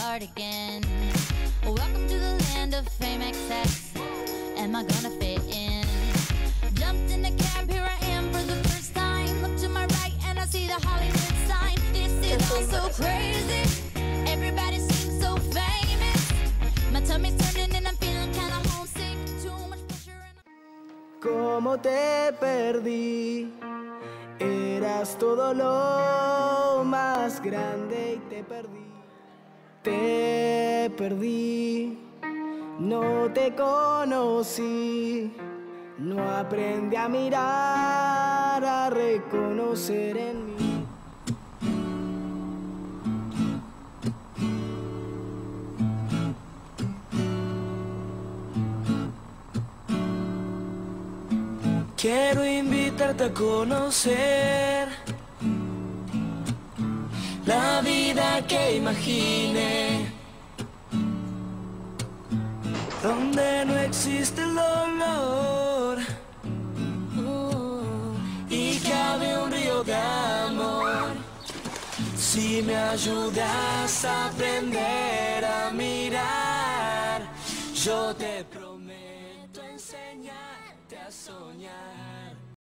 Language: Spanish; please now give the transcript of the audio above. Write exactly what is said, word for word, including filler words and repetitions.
start again. Welcome to the land of fame excess. Am I gonna fit in? Jumped in the cab, here I am for the first time. Look to my right and I see the Hollywood sign. This is all so crazy. Everybody seems so famous. My tummy's turning and I'm feeling kinda homesick. Too much pressure and I'm... Cómo te perdí. Eras todo lo más grande y te perdí. Te perdí. No te conocí. No aprendí a mirar, a reconocer en mí. Quiero invitarte a conocer la vida que imaginé, donde no existe el dolor uh, y cabe un río de amor. Si me ayudas a aprender a mirar, yo te prometo enseñarte a soñar.